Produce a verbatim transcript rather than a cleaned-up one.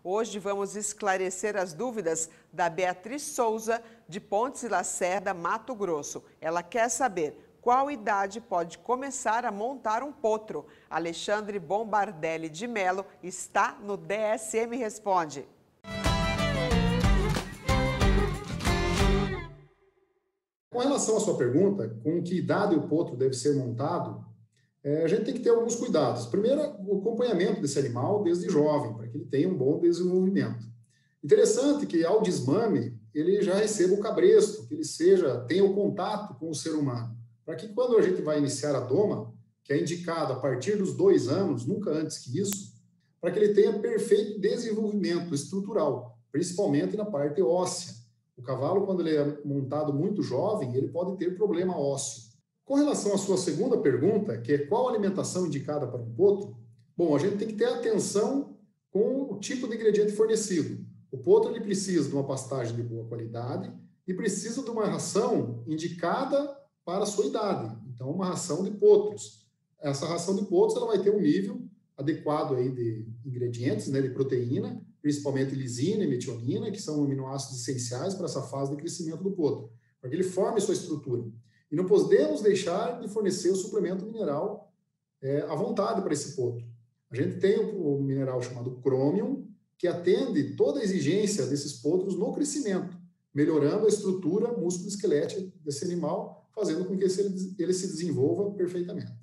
Hoje vamos esclarecer as dúvidas da Beatriz Souza, de Pontes e Lacerda, Mato Grosso. Ela quer saber qual idade pode começar a montar um potro. Alexandre Bombardelli de Melo está no D S M Responde. Com relação à sua pergunta, com que idade o potro deve ser montado, é, a gente tem que ter alguns cuidados. Primeiro, o acompanhamento desse animal desde jovem, para que ele tenha um bom desenvolvimento. Interessante que ao desmame, ele já receba o cabresto, que ele seja, tenha o contato com o ser humano, para que quando a gente vai iniciar a doma, que é indicado a partir dos dois anos, nunca antes que isso, para que ele tenha perfeito desenvolvimento estrutural, principalmente na parte óssea. O cavalo, quando ele é montado muito jovem, ele pode ter problema ósseo. Com relação à sua segunda pergunta, que é qual a alimentação indicada para um potro, bom, a gente tem que ter atenção com o tipo de ingrediente fornecido. O potro ele precisa de uma pastagem de boa qualidade e precisa de uma ração indicada para a sua idade. Então, uma ração de potros. Essa ração de potros ela vai ter um nível adequado aí de ingredientes, né, de proteína, principalmente lisina e metionina, que são aminoácidos essenciais para essa fase de crescimento do potro, para que ele forme sua estrutura. E não podemos deixar de fornecer o suplemento mineral é, à vontade para esse potro. A gente tem o, o mineral chamado crômium, que atende toda a exigência desses potros no crescimento, melhorando a estrutura músculo-esquelética desse animal, fazendo com que ele, ele se desenvolva perfeitamente.